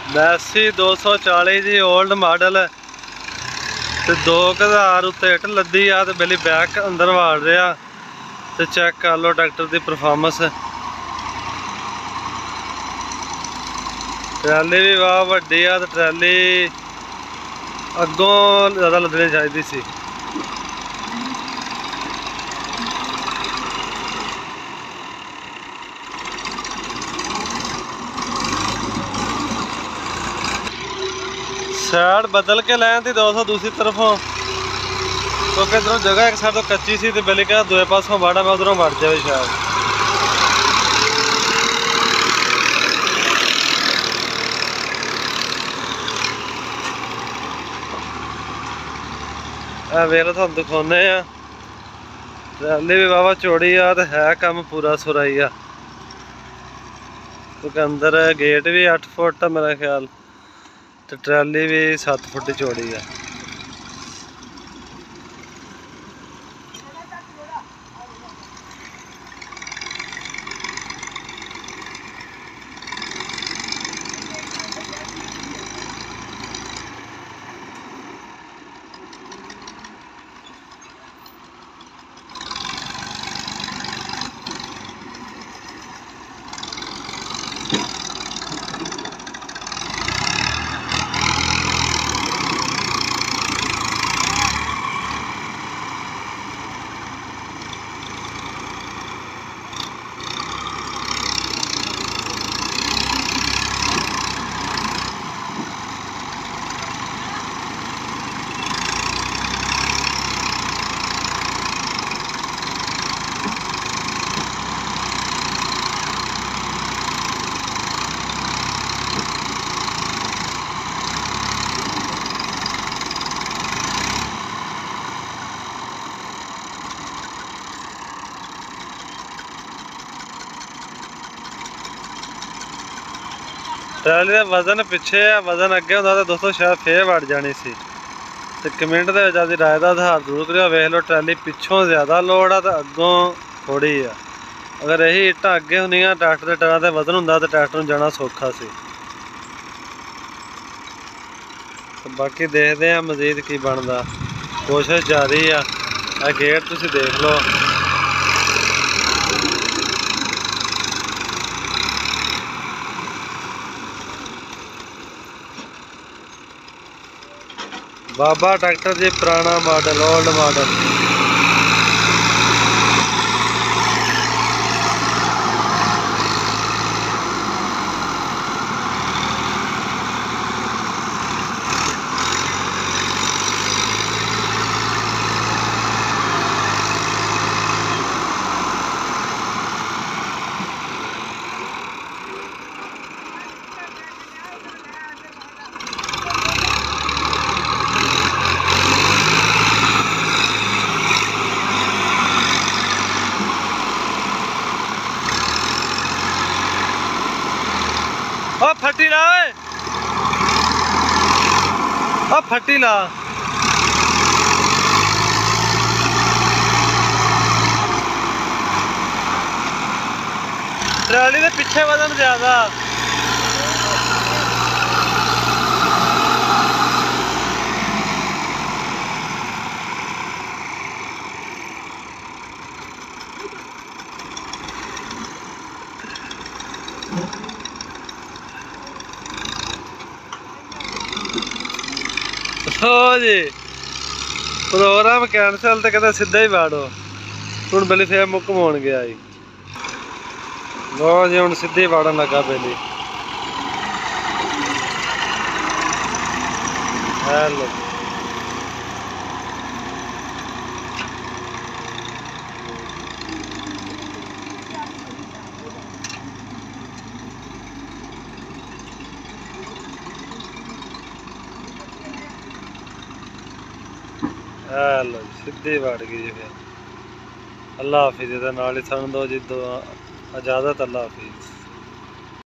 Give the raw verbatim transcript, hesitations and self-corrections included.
मैसी दो सौ चाली जी ओल्ड मॉडल ते दो हज़ार उत्ते हिट लद्दी आ ते बेली बैक अंदर वाड़ रहा ते चेक कर लो ट्रैक्टर की परफॉर्मेंस। ट्रैली भी वाह वड्डी आ ते ट्रैली अगों ज़्यादा लद्दनी चाहिए सी। साइड बदल के लैन थी दो सौ दूसरी तरफों क्योंकि इधरों जगह एक साइड तो कच्ची सी बेली क्या दूए पासों वाड़ा मैं उधरों वड़ जाए शायद। वेख लो तुम दिखाने आ ट्रैली भी वाहवा चौड़ी आ ते है कम पूरा सुराई आ क्योंकि अंदर गेट भी अठ फुट आ मेरा ख्याल तो ट्रैली भी सत्त फुट चौड़ी है। ट्रैली का वजन पिछे है वजन अगे होंदा तो दोस्तों शायद फिर वड़ जानी सी ते कमेंट दे विच आपदी राय का आधार जरूर करियो। वेख लो ट्रैली पिछों ज़्यादा लोड आ तो अगों थोड़ी आ। अगर यही इट्टां अगे होंदियां ट्रैक्टर के टायरां ते वजन हुंदा तो ट्रैक्टर नूं जाना सौखा सी। बाकी देखते हैं मजीद की बनता कोशिश जारी आ। गेट तुसीं देख लो बाबा ट्रैक्टर जी पुराना मॉडल ओल्ड मॉडल। ओ फटी ला ओ फटी ला ट्रैली के पीछे वजन ज्यादा। लो जी प्रोग्राम कैंसल तो कहते सीधा ही वाड़ो हूँ बेली फिर मुक्क मोन गया जी। लो जी हूँ सीधे वाड़न लगा बेली। हेलो हेलो सीधी वड़ गई जी फिर। अल्लाह हाफिज़। नाल ही सन दो जी दो इजाज़त। अल्लाह हाफिज़।